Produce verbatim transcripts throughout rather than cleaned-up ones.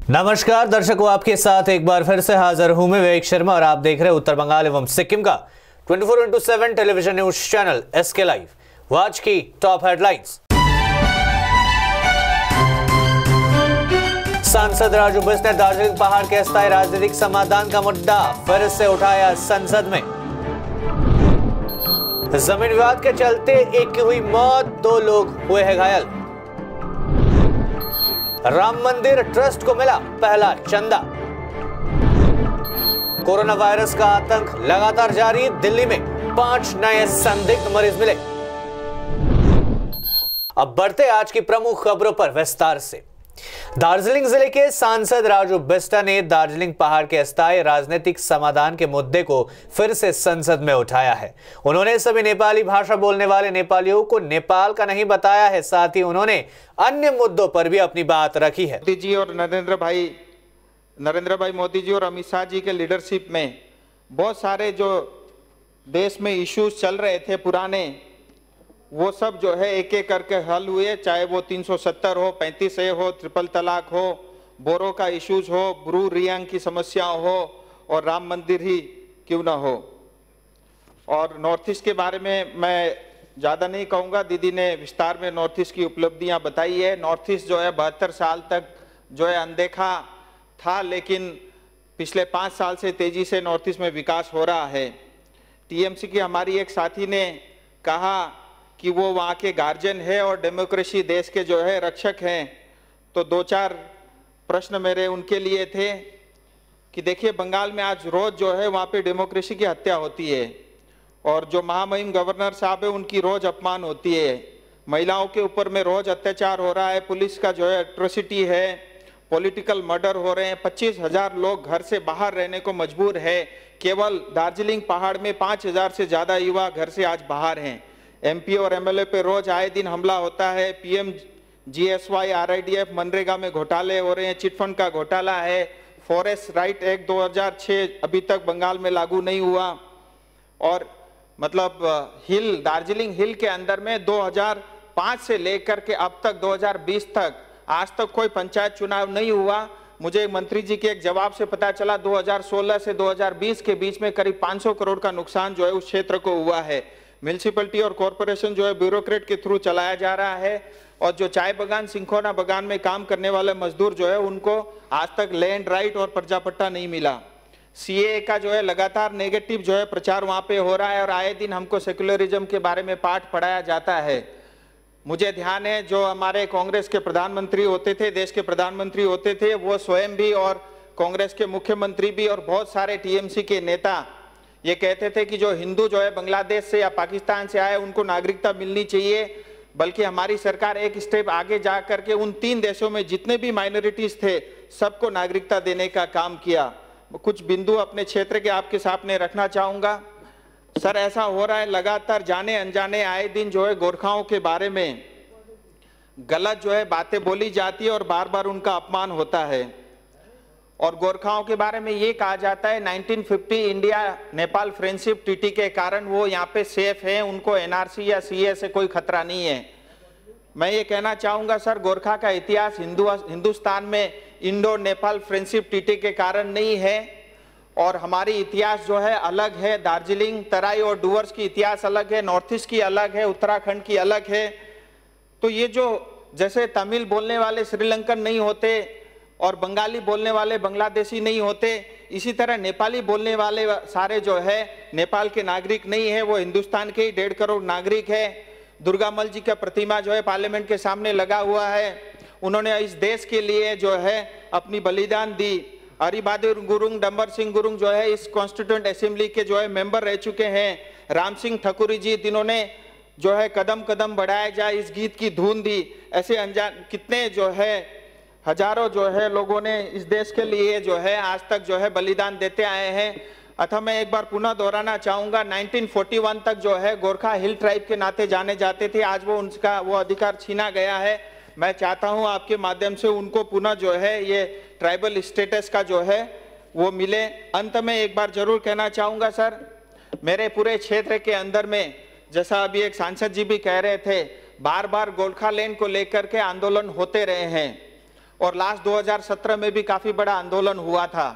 नमस्कार दर्शकों, आपके साथ एक बार फिर से हाजिर हूं मैं विवेक शर्मा और आप देख रहे हैं उत्तर बंगाल एवं सिक्किम का चौबीस इंटू सात television news channel SK Live. आज की टॉप हेडलाइंस। सांसद राजू बिष्ट ने दार्जिलिंग पहाड़ के अस्थायी राजनीतिक समाधान का मुद्दा फिर से उठाया संसद में। जमीन विवाद के चलते एक की हुई मौत, दो लोग हुए हैं घायल। राम मंदिर ट्रस्ट को मिला पहला चंदा। कोरोना वायरस का आतंक लगातार जारी, दिल्ली में पांच नए संदिग्ध मरीज मिले। अब बढ़ते आज की प्रमुख खबरों पर विस्तार से। दार्जिलिंग जिले के सांसद राजू बिष्ट ने दार्जिलिंग पहाड़ के अस्थायी राजनीतिक समाधान के मुद्दे को फिर से संसद में उठाया है। उन्होंने सभी नेपाली भाषा बोलने वाले नेपालियों को नेपाल का नहीं बताया है। साथ ही उन्होंने अन्य मुद्दों पर भी अपनी बात रखी है। मोदी जी और नरेंद्र भाई नरेंद्र भाई मोदी जी और अमित शाह जी के लीडरशिप में बहुत सारे जो देश में इश्यूज चल रहे थे पुराने, वो सब जो है एक एक करके हल हुए। चाहे वो तीन सौ सत्तर हो, पैंतीस ए हो, ट्रिपल तलाक हो, बोरो का इश्यूज हो, ब्रू रियांग की समस्या हो और राम मंदिर ही क्यों ना हो। और नॉर्थ ईस्ट के बारे में मैं ज़्यादा नहीं कहूँगा, दीदी ने विस्तार में नॉर्थ ईस्ट की उपलब्धियाँ बताई है। नॉर्थ ईस्ट जो है बहत्तर साल तक जो है अनदेखा था, लेकिन पिछले पाँच साल से तेज़ी से नॉर्थ ईस्ट में विकास हो रहा है। टीएमसी की हमारी एक साथी ने कहा कि वो वहाँ के गार्जियन है और डेमोक्रेसी देश के जो है रक्षक हैं। तो दो चार प्रश्न मेरे उनके लिए थे कि देखिए, बंगाल में आज रोज़ जो है वहाँ पे डेमोक्रेसी की हत्या होती है और जो महामहिम गवर्नर साहब है उनकी रोज़ अपमान होती है। महिलाओं के ऊपर में रोज़ अत्याचार हो रहा है, पुलिस का जो है एट्रोसिटी है, पॉलिटिकल मर्डर हो रहे हैं। पच्चीस हजार लोग घर से बाहर रहने को मजबूर है। केवल दार्जिलिंग पहाड़ में पाँच हजार से ज़्यादा युवा घर से आज बाहर हैं। एमपी और एमएलए पे रोज आए दिन हमला होता है। पीएम जीएसवाई, आरआईडीएफ, मनरेगा में घोटाले हो रहे हैं, चिटफंड का घोटाला है। फॉरेस्ट राइट एक्ट दो हज़ार छह अभी तक बंगाल में लागू नहीं हुआ। और मतलब हिल दार्जिलिंग हिल के अंदर में दो हज़ार पाँच से लेकर के अब तक दो हज़ार बीस तक आज तक कोई पंचायत चुनाव नहीं हुआ। मुझे मंत्री जी के एक जवाब से पता चला दो हज़ार सोलह से दो हज़ार बीस के बीच में करीब पाँच सौ करोड़ का नुकसान जो है उस क्षेत्र को हुआ है। म्यूनसिपलिटी और कॉरपोरेशन जो है ब्यूरोक्रेट के थ्रू चलाया जा रहा है और जो चाय बगान, सिंखोना बगान में काम करने वाले मजदूर जो है उनको आज तक लैंड राइट और प्रजापट्टा नहीं मिला। सीए का जो है लगातार नेगेटिव जो है प्रचार वहाँ पे हो रहा है और आए दिन हमको सेक्युलरिज्म के बारे में पाठ पढ़ाया जाता है। मुझे ध्यान है जो हमारे कांग्रेस के प्रधानमंत्री होते थे, देश के प्रधानमंत्री होते थे, वो स्वयं भी और कांग्रेस के मुख्यमंत्री भी और बहुत सारे टीएमसी के नेता ये कहते थे कि जो हिंदू जो है बांग्लादेश से या पाकिस्तान से आए उनको नागरिकता मिलनी चाहिए। बल्कि हमारी सरकार एक स्टेप आगे जा करके उन तीन देशों में जितने भी माइनॉरिटीज थे सबको नागरिकता देने का काम किया। कुछ बिंदु अपने क्षेत्र के आपके सामने रखना चाहूँगा। सर, ऐसा हो रहा है लगातार जाने अनजाने आए दिन जो है गोरखाओं के बारे में गलत जो है बातें बोली जाती है और बार बार उनका अपमान होता है। और गोरखाओं के बारे में ये कहा जाता है उन्नीस सौ पचास इंडिया नेपाल फ्रेंडशिप ट्रीटी के कारण वो यहाँ पे सेफ हैं, उनको एनआरसी या सीए से कोई खतरा नहीं है। मैं ये कहना चाहूँगा सर, गोरखा का इतिहास हिंदू हिंदुस्तान में इंडो नेपाल फ्रेंडशिप ट्रीटी के कारण नहीं है और हमारी इतिहास जो है अलग है। दार्जिलिंग, तराई और डुवर्स की इतिहास अलग है, नॉर्थ ईस्ट की अलग है, उत्तराखंड की अलग है। तो ये जो जैसे तमिल बोलने वाले श्रीलंकन नहीं होते और बंगाली बोलने वाले बांग्लादेशी नहीं होते, इसी तरह नेपाली बोलने वाले सारे जो है नेपाल के नागरिक नहीं है, वो हिंदुस्तान के ही डेढ़ करोड़ नागरिक है। दुर्गामल जी का प्रतिमा जो है पार्लियामेंट के सामने लगा हुआ है। उन्होंने इस देश के लिए जो है अपनी बलिदान दी। हरिबहादुर गुरुंग, डंबर सिंह गुरुंग जो है इस कॉन्स्टिट्यूएंट असेंबली के जो है मेंबर रह चुके हैं। राम सिंह ठकुरी जी, जिन्होंने जो है कदम कदम बढ़ाया जाए इस गीत की धुन दी। ऐसे अनजान कितने जो है हजारों जो है लोगों ने इस देश के लिए जो है आज तक जो है बलिदान देते आए हैं। अतः मैं एक बार पुनः दोहराना चाहूँगा, उन्नीस सौ इकतालीस तक जो है गोरखा हिल ट्राइब के नाते जाने जाते थे, आज वो उनका वो अधिकार छीना गया है। मैं चाहता हूँ आपके माध्यम से उनको पुनः जो है ये ट्राइबल स्टेटस का जो है वो मिले। अंत में एक बार जरूर कहना चाहूँगा सर, मेरे पूरे क्षेत्र के अंदर में जैसा अभी एक सांसद जी भी कह रहे थे, बार बार गोरखा लैंड को लेकर के आंदोलन होते रहे हैं और लास्ट दो हज़ार सत्रह में भी काफी बड़ा आंदोलन हुआ था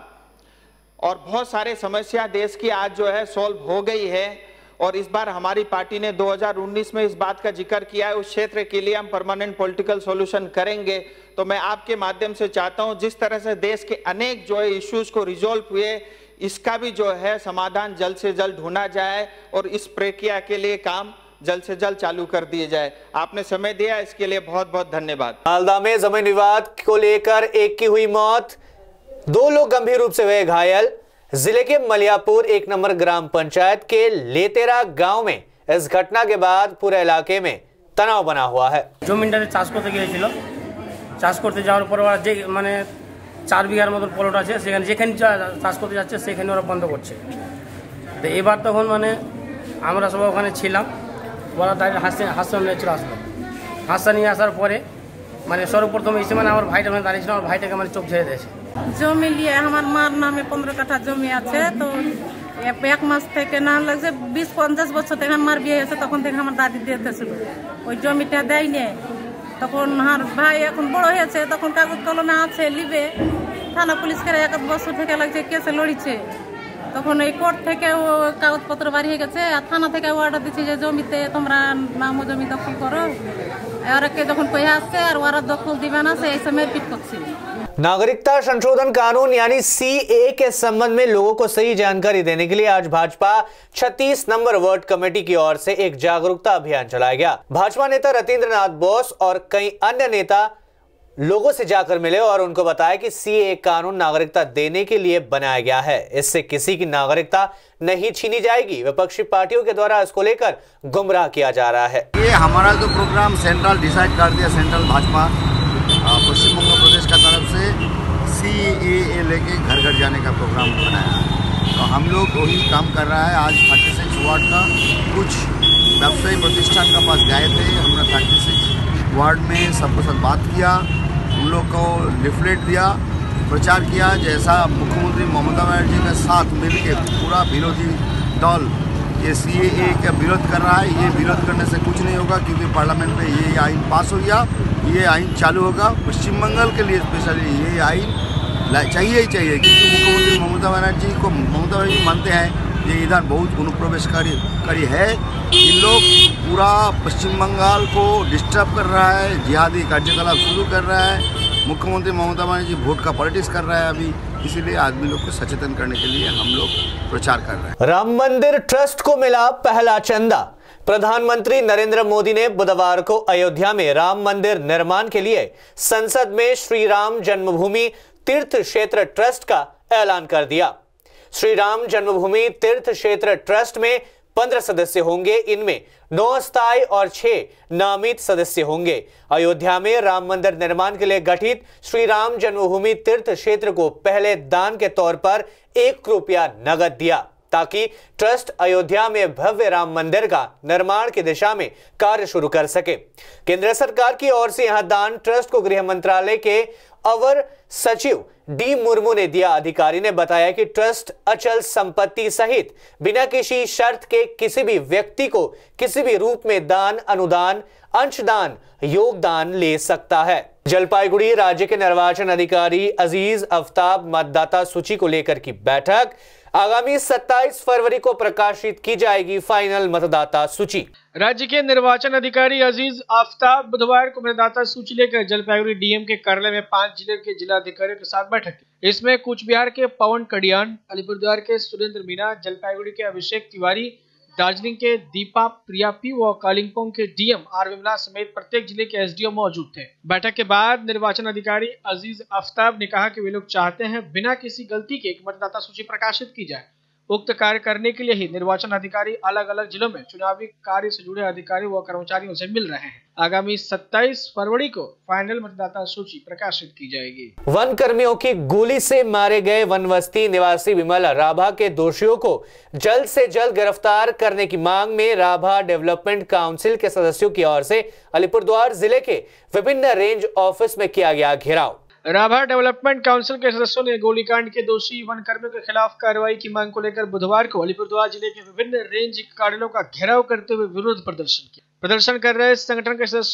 और बहुत सारे समस्या देश की आज जो है सॉल्व हो गई है। और इस बार हमारी पार्टी ने दो हज़ार उन्नीस में इस बात का जिक्र किया है, उस क्षेत्र के लिए हम परमानेंट पॉलिटिकल सॉल्यूशन करेंगे। तो मैं आपके माध्यम से चाहता हूं, जिस तरह से देश के अनेक जो है इश्यूज को रिजॉल्व हुए, इसका भी जो है समाधान जल्द से जल्द ढूंढा जाए और इस प्रक्रिया के लिए काम जल्द से जल्द चालू कर दिए जाए। आपने समय दिया, इसके लिए बहुत बहुत धन्यवाद। मालदा में जमीन विवाद को लेकर एक की हुई मौत, दो लोग गंभीर रूप से हुए घायल। जिले के मलियापुर एक नंबर ग्राम पंचायत के लेतेरा गांव में इस घटना के बाद पूरे इलाके में तनाव बना हुआ है। जमीनटाते चाष करते गिয়েছিল, চাষ করতে যাওয়ার পর ওরা যে মানে চার বিঘার মতো প্লট আছে, সেখানে যেখানে চাষ করতে যাচ্ছে সেখানে ওরা বন্ধ করছে। তো এবার তখন মানে আমরা সবাই ওখানে ছিলাম, ওরা তাই হাসতে হাসতে নিয়ে চলে আসলো। হাসতে নিয়ে আসার পরে মানে সর্বপ্রথম এসে মানে আমার ভাইটা মানে দাঁড়িয়েছিল, আমার ভাইটাকে মানে চোখ ঝেড়ে দিয়েছে। জমি নিয়ে আমার মার নামে পনেরো কাঠা জমি আছে, তো এক মাস থেকে না লাগছে বিশ পঞ্চাশ বছর থেকে আমার বিয়ে হয়েছে, তখন থেকে আমার দাদি দিতেছিল, ওই জমিটা দেয়নি। তখন আমার ভাই এখন বড় হয়েছে, তখন কাগজ কলমে আছে লিবে, থানা পুলিশ করে এক বছর থেকে লাগছে কেসে লড়িছে। তখন এই কোর্ট থেকে ও কাগজপত্র বাড়ি হয়ে গেছে, আর থানা থেকে অর্ডার দিচ্ছে যে জমিতে তোমরা নাম জমি দখল করো। ওরা যখন কই আসছে আর ওরা দখল দিবে না, সেই সময় পিট করছে। नागरिकता संशोधन कानून यानी सीएए के संबंध में लोगों को सही जानकारी देने के लिए आज भाजपा छत्तीस नंबर वार्ड कमेटी की ओर से एक जागरूकता अभियान चलाया गया। भाजपा नेता रतीन्द्र नाथ बोस और कई अन्य नेता लोगों से जाकर मिले और उनको बताया कि सीएए कानून नागरिकता देने के लिए बनाया गया है, इससे किसी की नागरिकता नहीं छीनी जाएगी। विपक्षी पार्टियों के द्वारा इसको लेकर गुमराह किया जा रहा है। ये हमारा जो प्रोग्राम सेंट्रल डिसाइड कर दिया, सेंट्रल भाजपा पश्चिम बंगाल प्रदेश का तरफ से सीएए लेके घर घर जाने का प्रोग्राम बनाया है। तो हम लोग वही काम कर रहा है। आज छत्तीस वार्ड का कुछ व्यवसायी प्रतिष्ठान का पास गए थे, हमने छत्तीस वार्ड में सबके साथ बात किया, उन लोग को लिफलेट दिया, प्रचार किया। जैसा मुख्यमंत्री ममता बनर्जी के साथ मिलकर पूरा विरोधी दल ये सीएए का विरोध कर रहा है, ये विरोध करने से कुछ नहीं होगा, क्योंकि पार्लियामेंट में ये आइन पास हो गया, ये आइन चालू होगा। पश्चिम बंगाल के लिए स्पेशली ये आइन चाहिए ही चाहिए, क्योंकि मुख्यमंत्री ममता बनर्जी को ममता बनर्जी मानते हैं ये इधर बहुत अनुप्रवेशकारी करी है। इन लोग पूरा पश्चिम बंगाल को डिस्टर्ब कर रहा है, जिहादी कार्यकलाप शुरू कर रहा है। मुख्यमंत्री ममता बनर्जी वोट का पॉलिटिक्स कर रहा है अभी, इसीलिए आदमी लोग को सचेतन करने के लिए हम लोग प्रचार कर रहे हैं। राम मंदिर ट्रस्ट को मिला पहला चंदा। प्रधानमंत्री नरेंद्र मोदी ने बुधवार को अयोध्या में राम मंदिर निर्माण के लिए संसद में श्री राम जन्मभूमि तीर्थ क्षेत्र ट्रस्ट का ऐलान कर दिया। श्री राम जन्मभूमि तीर्थ क्षेत्र ट्रस्ट में पंद्रह सदस्य होंगे, इनमें नौ अस्थायी और छह नामित सदस्य होंगे। अयोध्या में राम मंदिर निर्माण के लिए गठित श्री राम जन्मभूमि तीर्थ क्षेत्र को पहले दान के तौर पर एक रुपया नगद दिया, ताकि ट्रस्ट अयोध्या में भव्य राम मंदिर का निर्माण की दिशा में कार्य शुरू कर सके। केंद्र सरकार की ओर से यहां दान ट्रस्ट को गृह मंत्रालय के अवर सचिव डी मुर्मू ने दिया। अधिकारी ने बताया कि ट्रस्ट अचल संपत्ति सहित बिना किसी शर्त के किसी भी व्यक्ति को किसी भी रूप में दान, अनुदान, अंशदान, योगदान ले सकता है। जलपाईगुड़ी राज्य के निर्वाचन अधिकारी अजीज आफ्ताब मतदाता सूची को लेकर की बैठक। आगामी सत्ताईस फरवरी को प्रकाशित की जाएगी फाइनल मतदाता सूची। राज्य के निर्वाचन अधिकारी अजीज आफ्ताब बुधवार को मतदाता सूची लेकर जलपाईगुड़ी डीएम के कार्यालय में पांच जिले के जिला अधिकारियों के साथ बैठक की। इसमें कूच बिहार के पवन कडियान, अलीपुरद्वार के सुरेंद्र मीना, जलपाईगुड़ी के अभिषेक तिवारी, दार्जिलिंग के दीपा प्रियापी व कालिम्पोंग के डीएम आर विमला समेत प्रत्येक जिले के एसडीओ मौजूद थे। बैठक के बाद निर्वाचन अधिकारी अजीज आफ्ताब ने कहा कि वे लोग चाहते हैं बिना किसी गलती के एक मतदाता सूची प्रकाशित की जाए। उक्त कार्य करने के लिए ही निर्वाचन अधिकारी अलग अलग जिलों में चुनावी कार्य से जुड़े अधिकारियों व कर्मचारियों से मिल रहे हैं। आगामी सत्ताईस फरवरी को फाइनल मतदाता सूची प्रकाशित की जाएगी। वन कर्मियों की गोली से मारे गए वनवस्ती निवासी विमल राभा के दोषियों को जल्द से जल्द गिरफ्तार करने की मांग में राभा डेवलपमेंट काउंसिल के सदस्यों की ओर से अलीपुरद्वार जिले के विभिन्न रेंज ऑफिस में किया गया घेराव। राभा डेवलपमेंट काउंसिल के सदस्यों ने गोलीकांड के दोषी वन कर्मियों के खिलाफ कार्रवाई की मांग को लेकर बुधवार को अलीपुरद्वार जिले के विभिन्न रेंज कार्यालयों का घेराव करते हुए विरोध प्रदर्शन किया। प्रदर्शन कर रहे संगठन के सदस्यों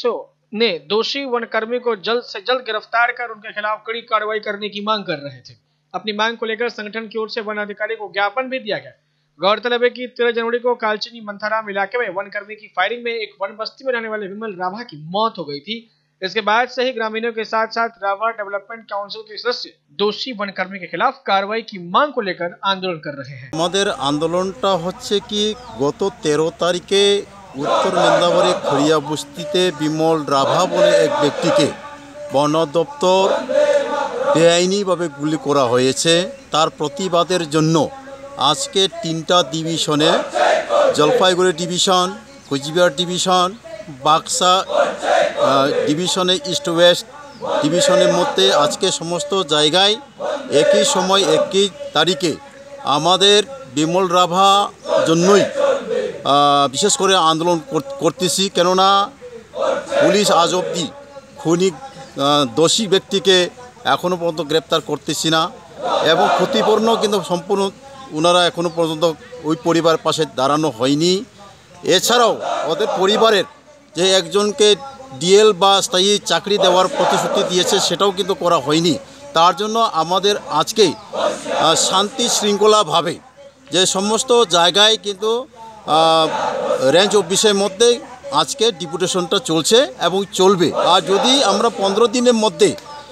ने दोषी वनकर्मी को जल्द से जल्द गिरफ्तार कर उनके खिलाफ कड़ी कार्रवाई करने की मांग कर रहे थे। अपनी मांग को लेकर संगठन की ओर से वन अधिकारी को ज्ञापन भी दिया गया। गौरतलब है कि तेरह जनवरी को कालचिनी मंथाराम इलाके में वनकर्मी की फायरिंग में एक वन बस्ती में रहने वाले विमल राभा की मौत हो गई थी। इसके बाद से ही ग्रामीणों के साथ साथ राभा डेवलपमेंट काउंसिल के सदस्य दोषी वनकर्मी के खिलाफ कार्रवाई की मांग को लेकर आंदोलन कर रहे हैं। हमारे आंदोलनটা হচ্ছে কি গত তেরো তারিখে উত্তর মেদিনীপুরে খড়িয়া বস্তিতে বিমল রাভা বলে এক ব্যক্তিকে বন দপ্তর বেআইনিভাবে গুলি করা হয়েছে। তার প্রতিবাদের জন্য আজকে তিনটা ডিভিশনে জলপাইগুড়ি ডিভিশন, কোচবিহার ডিভিশন, বাক্সা ডিভিশনে ইস্ট ওয়েস্ট ডিভিশনের মধ্যে আজকে সমস্ত জায়গায় একই সময় একই তারিখে আমাদের বিমল রাভা জন্যই বিশেষ করে আন্দোলন করতেছি। কেননা পুলিশ আজ অবধি খুনি দোষী ব্যক্তিকে এখনও পর্যন্ত গ্রেপ্তার করতেছি না এবং ক্ষতিপূর্ণ কিন্তু সম্পূর্ণ ওনারা এখনও পর্যন্ত ওই পরিবারের পাশে দাঁড়ানো হয়নি। এছাড়াও ওদের পরিবারের যে একজনকে ডিএল বা স্থায়ী চাকরি দেওয়ার প্রতিশ্রুতি দিয়েছে সেটাও কিন্তু করা হয়নি। তার জন্য আমাদের আজকে শান্তি শৃঙ্খলাভাবে যে সমস্ত জায়গায় কিন্তু রেঞ্জ অফিসের মধ্যে আজকে ডিপুটেশনটা চলছে এবং চলবে। আর যদি আমরা পনেরো দিনের মধ্যে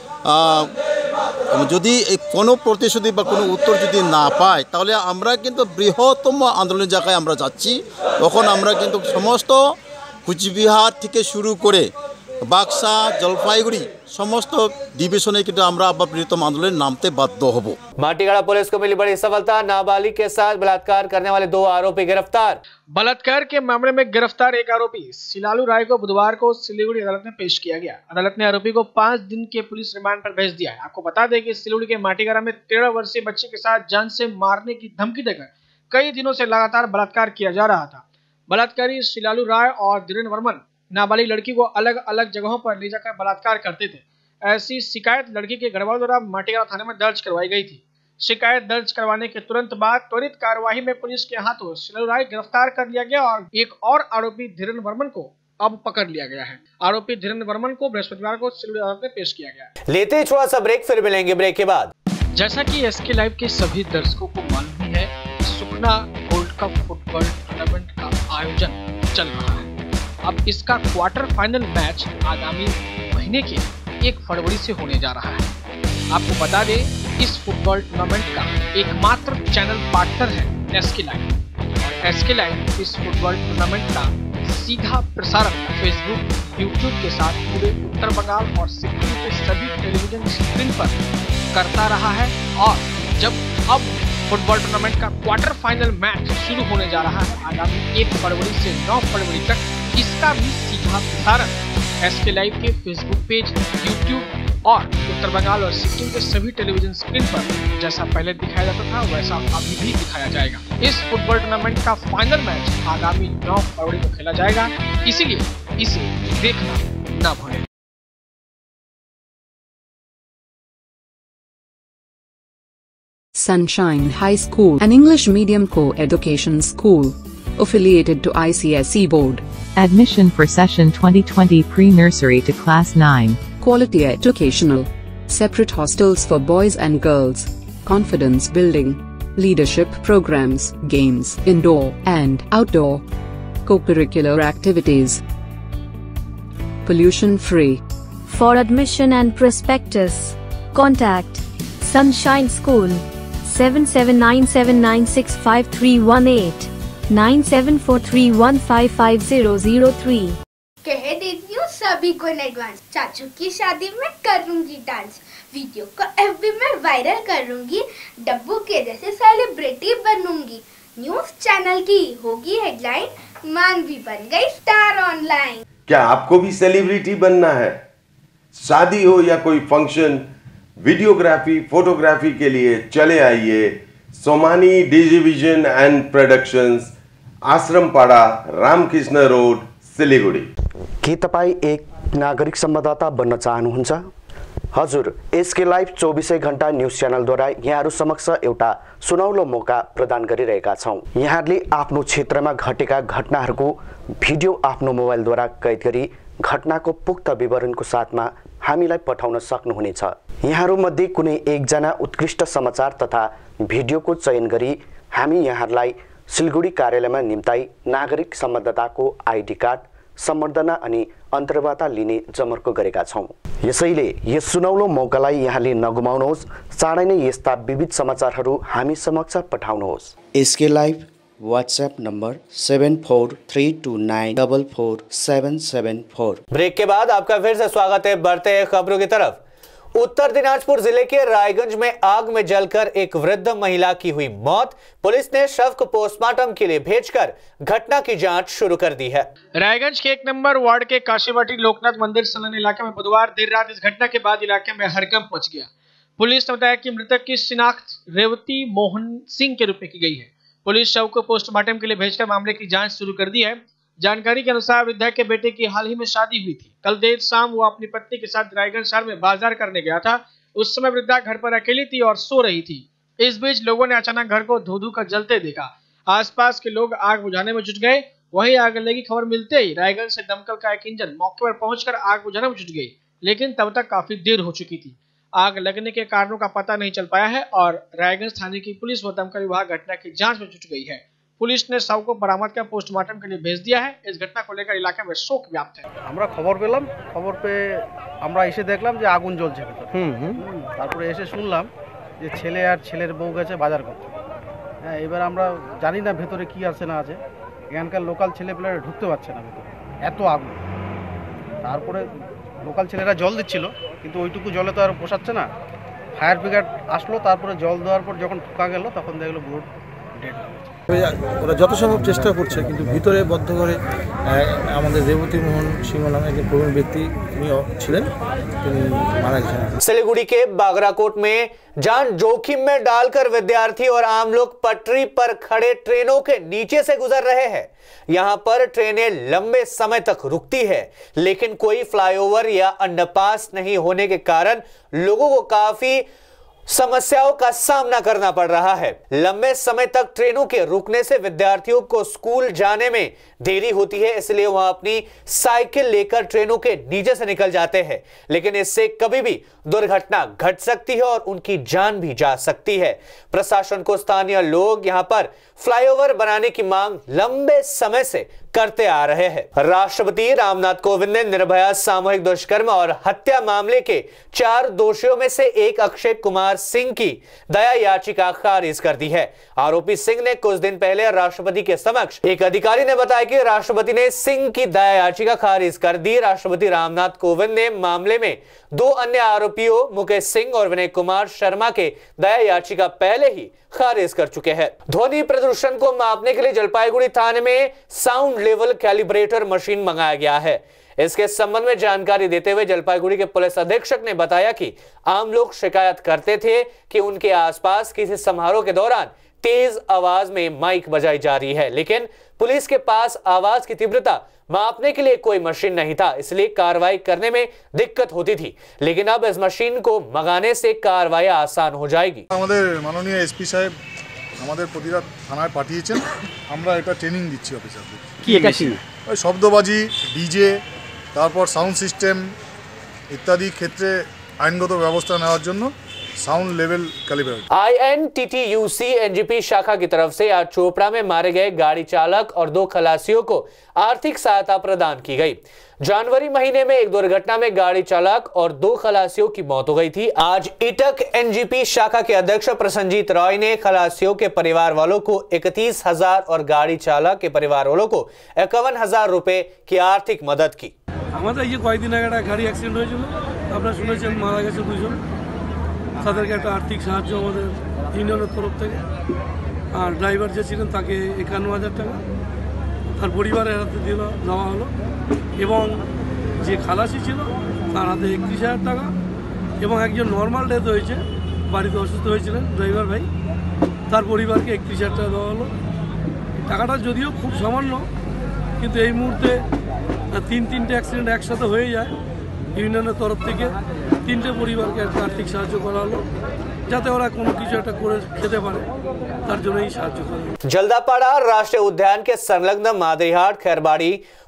যদি কোনো প্রতিশ্রুতি বা কোনো উত্তর যদি না পাই তাহলে আমরা কিন্তু বৃহত্তম আন্দোলনের জায়গায় আমরা যাচ্ছি। তখন আমরা কিন্তু সমস্ত কুচবিহার থেকে শুরু করে বাক্সা, জলপাইগুড়ি समस्त डिविजन কিন্তু আমরা আবার বৃহত্তম আন্দোলনে নামতে বাধ্য হব। माटीगाड़ा पुलिस को मिली बड़ी सफलता, नाबालिग के साथ बलात्कार करने वाले दो आरोपी गिरफ्तार। बलात्कार के मामले में गिरफ्तार एक आरोपी सिलालू राय को बुधवार को सिलीगुड़ी अदालत में पेश किया गया। अदालत ने आरोपी को पांच दिन के पुलिस रिमांड पर भेज दिया है। आपको बता दें कि सिलीगुड़ी के माटीगाड़ा में तेरह वर्षीय बच्चे के साथ जान से मारने की धमकी देकर कई दिनों से लगातार बलात्कार किया जा रहा था। बलात्कारी सिलालू राय और धीरेन्द्र वर्मन नाबालिग लड़की को अलग अलग जगहों पर ले जाकर बलात्कार करते थे। ऐसी शिकायत लड़की के घर वालों द्वारा माटीगाड़ा थाने में दर्ज करवाई गई थी। शिकायत दर्ज करवाने के तुरंत बाद त्वरित कार्यवाही में पुलिस के हाथों सिलालू राय गिरफ्तार कर लिया गया और एक और आरोपी धीरेन्द्र वर्मन को अब पकड़ लिया गया है। आरोपी धीरेन्द्र वर्मन को बृहस्पतिवार को सिलीगुड़ी अदालत में पेश किया गया। लेते ही थोड़ा सा ब्रेक, फिर मिलेंगे ब्रेक के बाद। जैसा कि एसके लाइव के सभी दर्शकों को मालूम ही है, Sukhna gold cup football tournament का आयोजन चल रहा है। अब इसका क्वार्टर फाइनल मैच आगामी महीने के एक फरवरी से होने जा रहा है। आपको बता दें, इस फुटबॉल टूर्नामेंट का एकमात्र चैनल पार्टनर है एसके लाइव और एसके लाइव इस फुटबॉल टूर्नामेंट का सीधा प्रसारण फेसबुक, यूट्यूब के साथ पूरे उत्तर बंगाल और सिक्किम के सभी टेलीविजन स्क्रीन पर करता रहा है। और जब अब फुटबॉल टूर्नामेंट का क्वार्टर फाइनल मैच शुरू होने जा रहा है आगामी एक फरवरी से नौ फरवरी तक, इसका भी सीधा प्रसारण एसके लाइव के फेसबुक पेज, यूट्यूब और उत्तर बंगाल और सिक्किम के सभी टेलीविजन स्क्रीन पर जैसा पहले दिखाया जाता था वैसा अभी भी दिखाया जाएगा। इस फुटबॉल टूर्नामेंट का फाइनल मैच आगामी नौ फरवरी को खेला जाएगा, इसीलिए इसे देखना न भूलें। Sunshine High School, an English medium co-education school affiliated to I C S E board. Admission for session twenty twenty pre-nursery to class nine. Quality educational. Separate hostels for boys and girls. Confidence building. Leadership programs, games, indoor and outdoor. Co-curricular activities. Pollution free. For admission and prospectus, contact Sunshine School seven seven nine seven nine six five three one eight. nine seven four three one five five zero zero three। कह देती हूँ सभी को in advance, चाचू की शादी में करूँगी डांस, वीडियो को एफबी में वायरल करूँगी, डब्बू के जैसे सेलिब्रिटी बनूंगी, न्यूज चैनल की होगी हेडलाइन, मान भी बन गई स्टार ऑनलाइन। क्या आपको भी सेलिब्रिटी बनना है? शादी हो या कोई फंक्शन, वीडियोग्राफी, फोटोग्राफी के लिए चले आइए Somani Digivision and productions, Ashrampara, Ramakrishna road, Siliguri. के तपाईं एक नागरिक संवाददाता बन्न चाहनुहुन्छ? हजुर, एसके लाइभ चौबीसै घण्टा न्यूज च्यानलद्वारा यहाँहरू समक्ष एउटा सुनौलो मौका प्रदान गरिरहेका छौँ। यहाँहरूले आफ्नो क्षेत्रमा घटेका घटनाहरूको भिडियो आफ्नो मोबाइलद्वारा कैद गरी घटनाको पुख्त विवरणको साथमा हामीलाई पठाउन सक्नुहुनेछ। यहाँहरूमध्ये कुनै एकजना उत्कृष्ट समाचार तथा भिडियोको चयन गरी हामी यहाँहरूलाई सिलगढी कार्यालयमा निम्ताई नागरिक संवाददाताको आइडी कार्ड, सम्बर्धना अनि अन्तर्वार्ता लिने जमर्को गरेका छौँ। यसैले यस सुनौलो मौकालाई यहाँले नगुमाउनुहोस्। चाँडै नै यस्ता विविध समाचारहरू हामी समक्ष पठाउनुहोस्। SK Live WhatsApp number seven four three two nine double four seven seven four. Break के बाद आपका फिर से स्वागत है। बढ़ते हैं खबरों की तरफ। उत्तर दिनाजपुर जिले के रायगंज में आग में जलकर एक वृद्ध महिला की हुई मौत। पुलिस ने शव को पोस्टमार्टम के लिए भेजकर घटना की जांच शुरू कर दी है। रायगंज के एक नंबर वार्ड के काशीवाटी लोकनाथ मंदिर संलग्न इलाके में बुधवार देर रात इस घटना के बाद इलाके में हड़कंप मच गया। पुलिस ने बताया कि मृतक की शिनाख्त रेवती मोहन सिंह के रूप में की गई है। पुलिस शव को पोस्टमार्टम के लिए भेजकर मामले की जांच शुरू कर दी है। जानकारी के अनुसार वृद्धा के बेटे की हाल ही में शादी हुई थी। कल देर शाम वो अपनी पत्नी के साथ रायगंज शहर में बाजार करने गया था। उस समय वृद्धा घर पर अकेली थी और सो रही थी। इस बीच लोगों ने अचानक घर को धू धू कर जलते देखा। आसपास के लोग आग बुझाने में जुट गए। वहीं आग लगने की खबर मिलते ही रायगंज से दमकल का एक इंजन मौके पर पहुंचकर आग बुझाने में जुट गई, लेकिन तब तक काफी देर हो चुकी थी। आग लगने के कारणों का पता नहीं चल पाया है और रायगंज थाने की पुलिस व दमकल विभाग घटना की जांच में जुट गई है। पुलिस ने शव को बरामद कर पोस्टमार्टम के लिए भेज दिया है। इस घटना को लेकर इलाके में शोक व्याप्त है। আমরা খবর পেলাম, খবর পেয়ে আমরা এসে দেখলাম যে আগুন জ্বলছে ভিতরে। হুম হুম তারপরে এসে শুনলাম যে ছেলে আর ছেলের বউ গেছে বাজার করতে। হ্যাঁ, এবার আমরা জানি না ভেতরে কি আছে না আছে। এখানকার লোকাল ছেলেপেলেরা ঢুকতে পারছে না ভেতরে, এত আগুন। তারপরে লোকাল ছেলেরা জল দিচ্ছিল, কিন্তু ওইটুকু জলে তো আর পোষাচ্ছে না। ফায়ার ব্রিগেড আসলো, তারপরে জল দেওয়ার পর যখন ঢোকা গেল তখন দেখলো পুরো ডেড। ওরা যত সম্ভব চেষ্টা করছে, কিন্তু ভিতরে বদ্ধ করে আমাদের रेवती मोहन सिंह नामे एक प्रवीण व्यक्ति ছিলেন, তিনি মারা গেছেন। सिलीगुड़ी के बागराकोट में जान जोखिम में डालकर विद्यार्थी और आम लोग पटरी पर खड़े ट्रेनों के नीचे से गुजर रहे हैं। यहां पर ट्रेनें लंबे समय तक रुकती है, लेकिन कोई फ्लाईओवर या अंडरपास नहीं होने के कारण लोगों को काफी समस्याओं का सामना करना पड़ रहा है। लंबे समय तक ट्रेनों के रुकने से विद्यार्थियों को स्कूल जाने में देरी होती है, इसलिए वह अपनी साइकिल लेकर ट्रेनों के नीचे से निकल जाते हैं। लेकिन इससे कभी भी दुर्घटना घट सकती है और उनकी जान भी जा सकती है। प्रशासन को स्थानीय लोग यहां पर फ्लाईओवर बनाने की मांग लंबे समय से करते आ रहे हैं। राष्ट्रपति रामनाथ कोविंद ने निर्भया सामूहिक दुष्कर्म और हत्या मामले के चार दोषियों में से एक अक्षय कुमार सिंह की दया याचिका खारिज कर दी है। आरोपी सिंह ने कुछ दिन पहले राष्ट्रपति के समक्ष एक अधिकारी ने बताया कि राष्ट्रपति ने सिंह की दया याचिका खारिज कर दी। राष्ट्रपति रामनाथ कोविंद ने मामले में दो अन्य आरोपियों मुकेश सिंह और विनय कुमार शर्मा के दया याचिका पहले ही खारिज कर चुके हैं। ध्वनि प्रदूषण को मापने के लिए जलपाईगुड़ी थाने में साउंड लेवल कैलिब्रेटर मशीन मंगाया गया है। इसके संबंध में जानकारी देते हुए जलपाईगुड़ी के पुलिस अधीक्षक ने बताया कि आम लोग शिकायत करते थे कि उनके आसपास किसी समारोह के दौरान तेज आवाज में माइक बजाई जा रही है, लेकिन पुलिस के पास आवाज की तीव्रता मापने के लिए कोई मशीन नहीं था, इसलिए कार्रवाई करने में दिक्कत होती थी। लेकिन अब इस मशीन को मंगाने से कार्रवाई आसान हो जाएगी। माननीय एसपी साहब আমাদের প্রতিটা থানায় পাঠিয়েছেন, আমরা এটা ট্রেনিং দিচ্ছি অফিসারদের। কি এটা কি? ওই শব্দবাজি, ডিজে, তারপর সাউন্ড সিস্টেম ইত্যাদি ক্ষেত্রে আইনগত ব্যবস্থা নেওয়ার জন্য sound level calibrator. I N T T U C N G P शाखा की तरफ से आज चोपड़ा में मारे गए गाड़ी चालक और दो खलासियों को आर्थिक सहायता प्रदान की गई। जनवरी महीने में एक दुर्घटना में गाड़ी चालक और दो खलासियों की मौत हो गई थी। आज इटक एन जी पी शाखा के अध्यक्ष प्रसन्नजीत रॉय ने खलासियों के परिवार वालों को इकतीस हजार और गाड़ी चालक के परिवार वालों को इक्यावन हजार रुपए की आर्थिक मदद की। गाड़ी एक्सीडेंट मारा गए তাদেরকে একটা আর্থিক সাহায্য আমাদের ইউনিয়নের তরফ থেকে, আর ড্রাইভার যে ছিলেন তাকে একান্ন হাজার টাকা তার পরিবারের হাতে দেওয়া দেওয়া হলো, এবং যে খালাসি ছিল তার হাতে একত্রিশ হাজার টাকা, এবং একজন নর্মাল ডেথ হয়েছে, বাড়িতে অসুস্থ হয়েছিলেন ড্রাইভার ভাই, তার পরিবারকে একত্রিশ হাজার টাকা দেওয়া হলো। টাকাটা যদিও খুব সামান্য, কিন্তু এই মুহূর্তে তিন তিনটে অ্যাক্সিডেন্ট একসাথে হয়ে যায়, ইউনিয়নের তরফ থেকে তিনটে পরিবারকে একটা আর্থিক সাহায্য করা হলো, যাতে ওরা কোনো কিছু একটা করে খেতে পারে, তার জন্যই সাহায্য করা। जल्दापाड़ा राष्ट्रीय उद्यान के संलग्न मादरीहाट खैरबाड़ी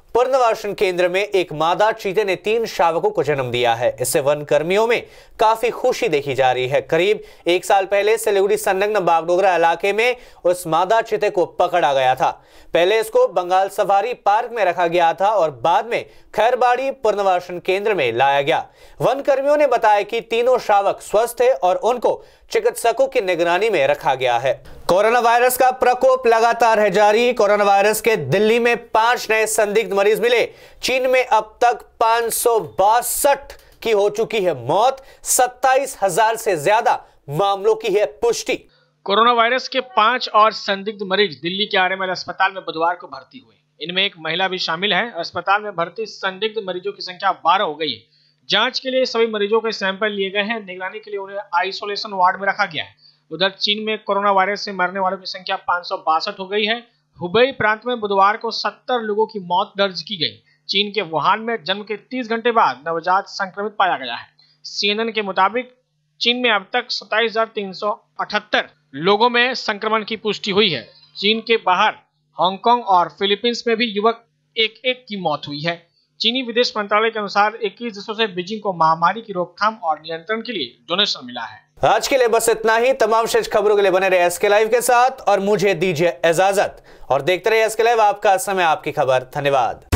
पुनर्वासन केंद्र में एक मादा चीते ने तीन शावकों को जन्म दिया है। इससे वन कर्मियों में काफी खुशी देखी जा रही है। करीब एक साल पहले सिलीगुड़ी संलग्न बागडोगरा इलाके में उस मादा चीते को पकड़ा गया था। पहले इसको बंगाल सफारी पार्क में रखा गया था और बाद में खैरबाड़ी पुनर्वासन केंद्र में लाया गया। वन कर्मियों ने बताया कि तीनों शावक स्वस्थ थे और उनको चिकित्सकों की निगरानी में रखा गया है। कोरोना वायरस का प्रकोप लगातार है जारी। कोरोना वायरस के दिल्ली में पांच नए संदिग्ध मरीज मिले। चीन में अब तक पांच सौ बासठ की हो चुकी है मौत। सत्ताईस हजार से ज्यादा मामलों की है पुष्टि। कोरोना वायरस के पांच और संदिग्ध मरीज दिल्ली के आरएमएल अस्पताल में बुधवार को भर्ती हुए। इनमें एक महिला भी शामिल है। अस्पताल में भर्ती संदिग्ध मरीजों की संख्या बारह हो गई है। जांच के लिए सभी मरीजों के सैंपल लिए गए हैं। निगरानी के लिए उन्हें आइसोलेशन वार्ड में रखा गया है। उधर चीन में कोरोना वायरस से मरने वालों की संख्या पांच सौ बासठ हो गई है। हुबई प्रांत में बुधवार को सत्तर लोगों की मौत दर्ज की गई। चीन के वुहान में जन्म के तीस घंटे बाद नवजात संक्रमित पाया गया है। सीएनएन के मुताबिक चीन में अब तक सत्ताईस हजार तीन सौ अठहत्तर लोगों में संक्रमण की पुष्टि हुई है। चीन के बाहर हांगकांग और फिलीपींस में भी युवक एक एक की मौत हुई है। चीनी विदेश मंत्रालय के अनुसार इक्कीस देशों से बीजिंग को महामारी की रोकथाम और नियंत्रण के लिए डोनेशन मिला है। आज के लिए बस इतना ही। तमाम शेष खबरों के लिए बने रहे एसके लाइव के साथ और मुझे दीजिए इजाजत और देखते रहिए एसके लाइव, आपका समय आपकी खबर। धन्यवाद।